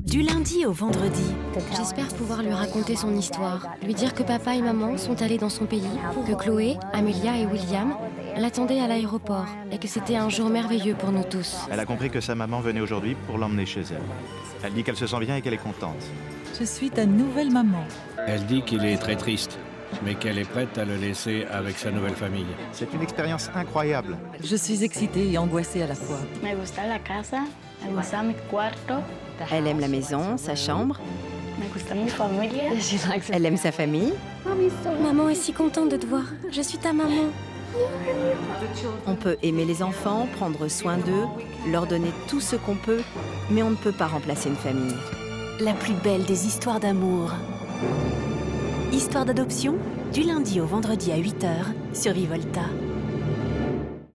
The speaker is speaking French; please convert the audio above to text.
Du lundi au vendredi. J'espère pouvoir lui raconter son histoire, lui dire que papa et maman sont allés dans son pays, que Chloé, Amelia et William l'attendaient à l'aéroport et que c'était un jour merveilleux pour nous tous. Elle a compris que sa maman venait aujourd'hui pour l'emmener chez elle. Elle dit qu'elle se sent bien et qu'elle est contente. Je suis ta nouvelle maman. Elle dit qu'il est très triste, mais qu'elle est prête à le laisser avec sa nouvelle famille. C'est une expérience incroyable. Je suis excitée et angoissée à la fois. Elle aime la maison, sa chambre. Elle aime sa famille. Maman est si contente de te voir. Je suis ta maman. On peut aimer les enfants, prendre soin d'eux, leur donner tout ce qu'on peut, mais on ne peut pas remplacer une famille. La plus belle des histoires d'amour. Histoire d'adoption, du lundi au vendredi à 8 h sur Vivolta.